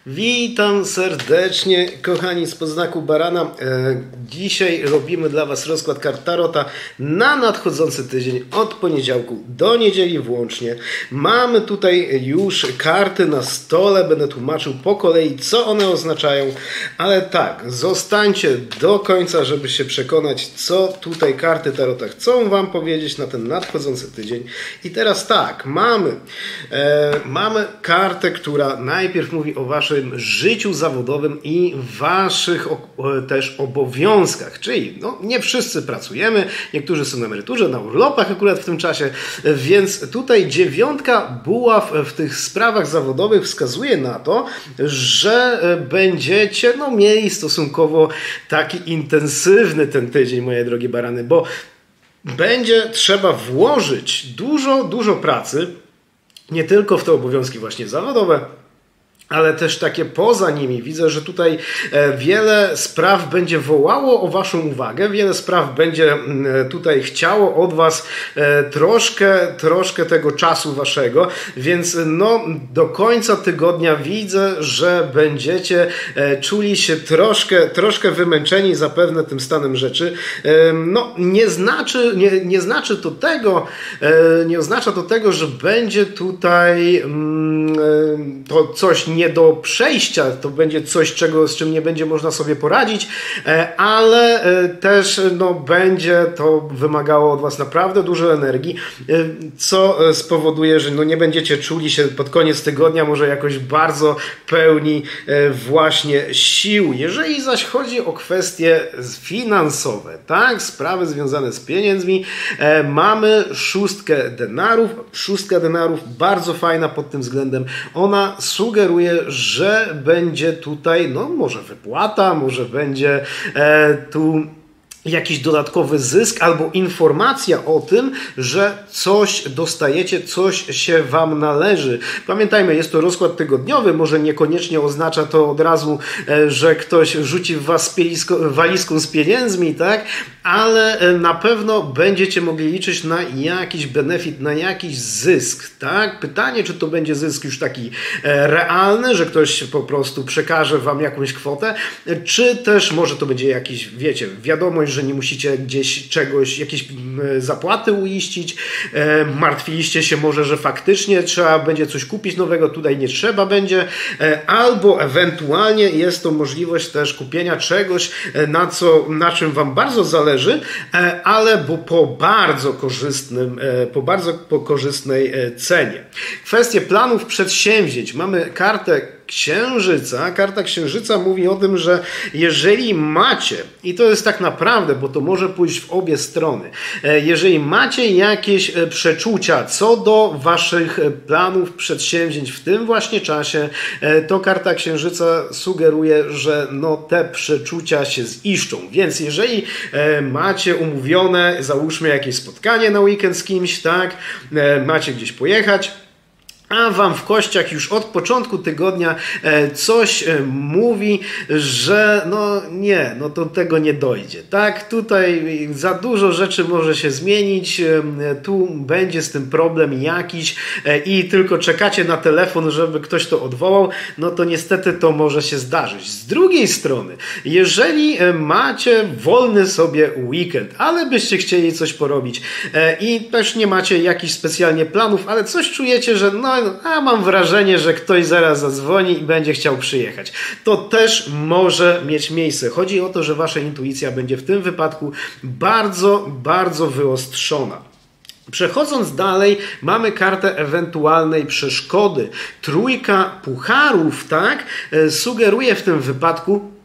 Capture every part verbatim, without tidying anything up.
Witam serdecznie, kochani z podznaku barana. E, dzisiaj robimy dla Was rozkład kart Tarota na nadchodzący tydzień od poniedziałku do niedzieli włącznie. Mamy tutaj już karty na stole, będę tłumaczył po kolei, co one oznaczają, ale tak, zostańcie do końca, żeby się przekonać, co tutaj karty Tarota chcą Wam powiedzieć na ten nadchodzący tydzień. I teraz tak, mamy, e, mamy kartę, która najpierw mówi o Waszym życiu zawodowym i Waszych też obowiązkach, czyli no, nie wszyscy pracujemy, niektórzy są na emeryturze, na urlopach akurat w tym czasie, więc tutaj dziewiątka buław w tych sprawach zawodowych wskazuje na to, że będziecie no, mieli stosunkowo taki intensywny ten tydzień, moje drogie barany, bo będzie trzeba włożyć dużo, dużo pracy, nie tylko w te obowiązki właśnie zawodowe, ale też takie poza nimi. Widzę, że tutaj wiele spraw będzie wołało o Waszą uwagę, wiele spraw będzie tutaj chciało od Was troszkę, troszkę tego czasu Waszego, więc no, do końca tygodnia widzę, że będziecie czuli się troszkę, troszkę wymęczeni zapewne tym stanem rzeczy. No, nie znaczy, nie, nie znaczy to tego, nie oznacza to tego, że będzie tutaj to coś nie do przejścia, to będzie coś, czego, z czym nie będzie można sobie poradzić, ale też no, będzie to wymagało od Was naprawdę dużo energii, co spowoduje, że no, nie będziecie czuli się pod koniec tygodnia może jakoś bardzo pełni właśnie sił. Jeżeli zaś chodzi o kwestie finansowe, tak, sprawy związane z pieniędzmi, mamy szóstkę denarów. Szóstka denarów bardzo fajna pod tym względem. Ona sugeruje, że będzie tutaj, no może wypłata, może będzie e, tu jakiś dodatkowy zysk albo informacja o tym, że coś dostajecie, coś się Wam należy. Pamiętajmy, jest to rozkład tygodniowy, może niekoniecznie oznacza to od razu, że ktoś rzuci w Was walizką z pieniędzmi, tak? Ale na pewno będziecie mogli liczyć na jakiś benefit, na jakiś zysk, tak? Pytanie, czy to będzie zysk już taki realny, że ktoś po prostu przekaże Wam jakąś kwotę, czy też może to będzie jakiś, wiecie, wiadomość, że nie musicie gdzieś czegoś, jakieś zapłaty uiścić, martwiliście się może, że faktycznie trzeba będzie coś kupić nowego, tutaj nie trzeba będzie, albo ewentualnie jest to możliwość też kupienia czegoś, na, co, na czym Wam bardzo zależy, ale bo po bardzo korzystnym, po bardzo po korzystnej cenie. Kwestie planów przedsięwzięć. Mamy kartę Księżyca. Karta Księżyca mówi o tym, że jeżeli macie, i to jest tak naprawdę, bo to może pójść w obie strony, jeżeli macie jakieś przeczucia co do Waszych planów, przedsięwzięć w tym właśnie czasie, to karta Księżyca sugeruje, że no te przeczucia się ziszczą. Więc jeżeli macie umówione, załóżmy jakieś spotkanie na weekend z kimś, tak, macie gdzieś pojechać, a Wam w kościach już od początku tygodnia coś mówi, że no nie, no to tego nie dojdzie. Tak, tutaj za dużo rzeczy może się zmienić, tu będzie z tym problem jakiś i tylko czekacie na telefon, żeby ktoś to odwołał, no to niestety to może się zdarzyć. Z drugiej strony, jeżeli macie wolny sobie weekend, ale byście chcieli coś porobić i też nie macie jakichś specjalnie planów, ale coś czujecie, że no a mam wrażenie, że ktoś zaraz zadzwoni i będzie chciał przyjechać. To też może mieć miejsce. Chodzi o to, że Wasza intuicja będzie w tym wypadku bardzo, bardzo wyostrzona. Przechodząc dalej, mamy kartę ewentualnej przeszkody. Trójka pucharów, tak, sugeruje w tym wypadku,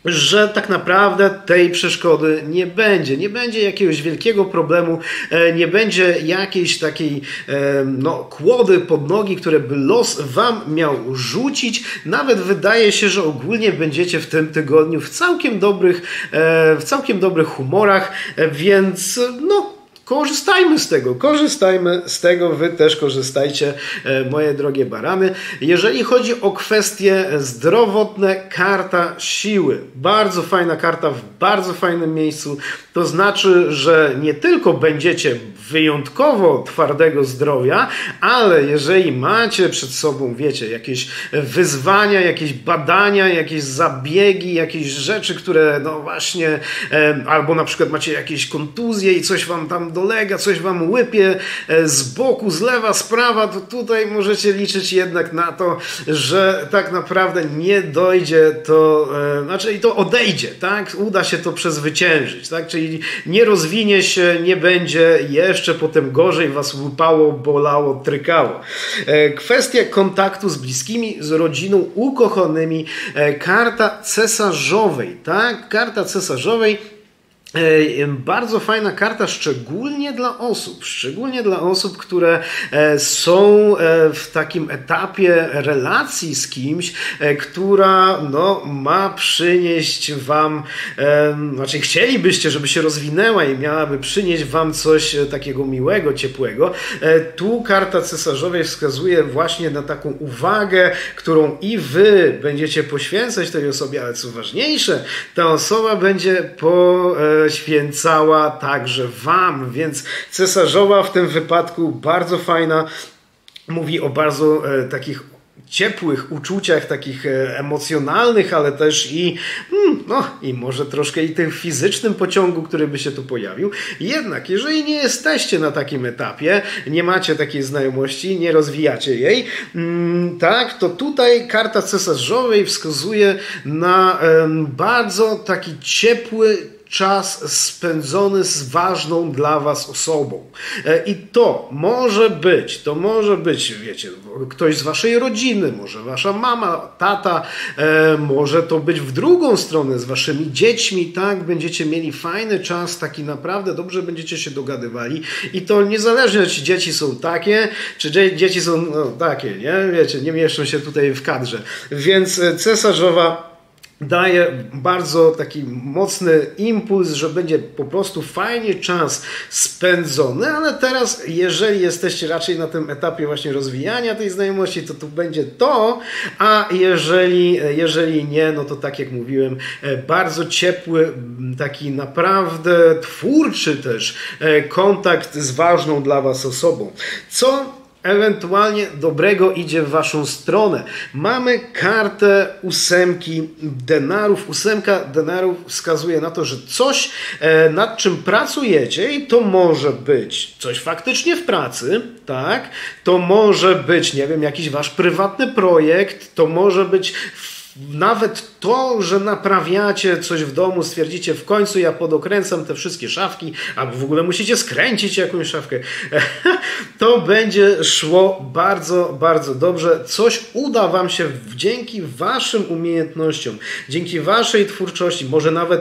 że tak naprawdę tej przeszkody nie będzie. Nie będzie jakiegoś wielkiego problemu, nie będzie jakiejś takiej no, kłody pod nogi, które by los Wam miał rzucić. Nawet wydaje się, że ogólnie będziecie w tym tygodniu w całkiem dobrych, w całkiem dobrych humorach, więc no korzystajmy z tego, korzystajmy z tego, wy też korzystajcie, moje drogie barany. Jeżeli chodzi o kwestie zdrowotne, karta siły. Bardzo fajna karta w bardzo fajnym miejscu. To znaczy, że nie tylko będziecie wyjątkowo twardego zdrowia, ale jeżeli macie przed sobą, wiecie, jakieś wyzwania, jakieś badania, jakieś zabiegi, jakieś rzeczy, które no właśnie, albo na przykład macie jakieś kontuzje i coś wam tam dolega, coś wam łypie z boku, z lewa, z prawa, to tutaj możecie liczyć jednak na to, że tak naprawdę nie dojdzie to, e, znaczy i to odejdzie, tak? Uda się to przezwyciężyć, tak? Czyli nie rozwinie się, nie będzie jeszcze potem gorzej was łypało, bolało, trykało. E, kwestia kontaktu z bliskimi, z rodziną, ukochanymi, e, karta cesarzowej, tak? Karta cesarzowej. Bardzo fajna karta, szczególnie dla osób, szczególnie dla osób, które są w takim etapie relacji z kimś, która no, ma przynieść wam, znaczy chcielibyście, żeby się rozwinęła i miałaby przynieść wam coś takiego miłego, ciepłego. Tu karta cesarzowej wskazuje właśnie na taką uwagę, którą i wy będziecie poświęcać tej osobie, ale co ważniejsze, ta osoba będzie po święcała także wam, więc cesarzowa w tym wypadku bardzo fajna, mówi o bardzo e, takich ciepłych uczuciach, takich e, emocjonalnych, ale też i mm, no i może troszkę i tym fizycznym pociągu, który by się tu pojawił. Jednak, jeżeli nie jesteście na takim etapie, nie macie takiej znajomości, nie rozwijacie jej, mm, tak, to tutaj karta cesarzowej wskazuje na e, bardzo taki ciepły czas spędzony z ważną dla was osobą. I to może być, to może być, wiecie, ktoś z waszej rodziny, może wasza mama, tata, może to być w drugą stronę z waszymi dziećmi, tak? Będziecie mieli fajny czas, taki naprawdę dobrze będziecie się dogadywali i to niezależnie, czy dzieci są takie, czy dzieci są no, takie, nie? Wiecie, nie mieszczą się tutaj w kadrze. Więc cesarzowa daje bardzo taki mocny impuls, że będzie po prostu fajnie czas spędzony, ale teraz jeżeli jesteście raczej na tym etapie właśnie rozwijania tej znajomości, to to będzie to, a jeżeli, jeżeli nie, no to tak jak mówiłem, bardzo ciepły, taki naprawdę twórczy też kontakt z ważną dla was osobą. Co ewentualnie dobrego idzie w waszą stronę. Mamy kartę ósemki denarów. Ósemka denarów wskazuje na to, że coś, nad czym pracujecie i to może być coś faktycznie w pracy, tak? To może być, nie wiem, jakiś wasz prywatny projekt, to może być nawet to, że naprawiacie coś w domu, stwierdzicie w końcu ja podokręcam te wszystkie szafki, albo w ogóle musicie skręcić jakąś szafkę. To będzie szło bardzo, bardzo dobrze. Coś uda wam się dzięki waszym umiejętnościom, dzięki waszej twórczości, może nawet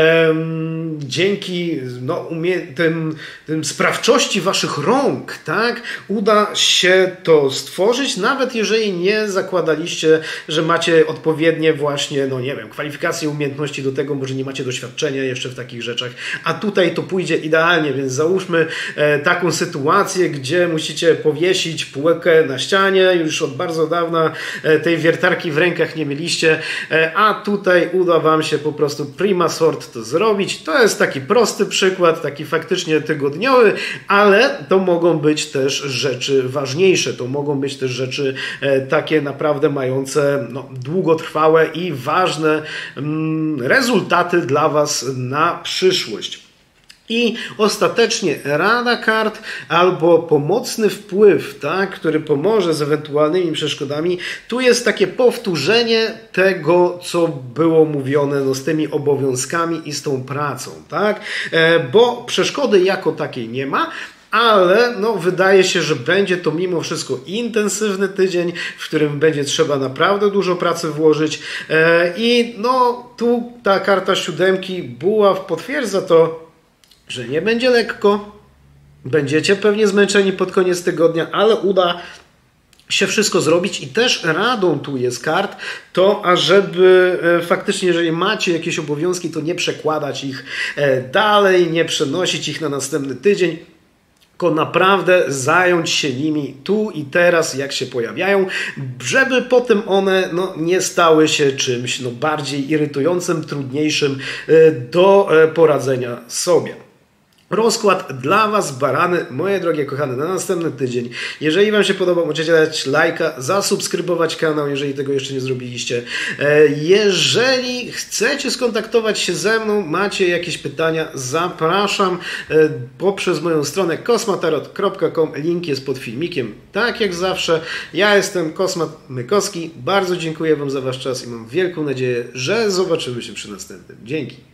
em, dzięki no, umie tym, tym sprawczości waszych rąk, tak? Uda się to stworzyć, nawet jeżeli nie zakładaliście, że macie odpowiednie właśnie, no nie wiem, kwalifikacje, umiejętności do tego, może nie macie doświadczenia jeszcze w takich rzeczach, a tutaj to pójdzie idealnie, więc załóżmy e, taką sytuację, gdzie musicie powiesić półkę na ścianie, już od bardzo dawna e, tej wiertarki w rękach nie mieliście, e, a tutaj uda wam się po prostu prima sort to zrobić. To jest taki prosty przykład, taki faktycznie tygodniowy, ale to mogą być też rzeczy ważniejsze, to mogą być też rzeczy e, takie naprawdę mające no, długotrwałe i ważne mm, rezultaty dla was na przyszłość. I ostatecznie rada kart albo pomocny wpływ, tak, który pomoże z ewentualnymi przeszkodami. Tu jest takie powtórzenie tego, co było mówione no, z tymi obowiązkami i z tą pracą, tak? E, bo przeszkody jako takiej nie ma. Ale no, wydaje się, że będzie to mimo wszystko intensywny tydzień, w którym będzie trzeba naprawdę dużo pracy włożyć. E, I no, tu ta karta siódemki buław potwierdza to, że nie będzie lekko. Będziecie pewnie zmęczeni pod koniec tygodnia, ale uda się wszystko zrobić i też radą tu jest kart to, ażeby faktycznie, jeżeli macie jakieś obowiązki, to nie przekładać ich dalej, nie przenosić ich na następny tydzień, tylko naprawdę zająć się nimi tu i teraz, jak się pojawiają, żeby potem one no, nie stały się czymś no, bardziej irytującym, trudniejszym do poradzenia sobie. Rozkład dla Was, barany, moje drogie kochane, na następny tydzień. Jeżeli Wam się podoba, możecie dać lajka, zasubskrybować kanał, jeżeli tego jeszcze nie zrobiliście. Jeżeli chcecie skontaktować się ze mną, macie jakieś pytania, zapraszam poprzez moją stronę kosmatarot kropka com. Link jest pod filmikiem. Tak jak zawsze, ja jestem Kosmat Mykowski. Bardzo dziękuję Wam za Wasz czas i mam wielką nadzieję, że zobaczymy się przy następnym. Dzięki.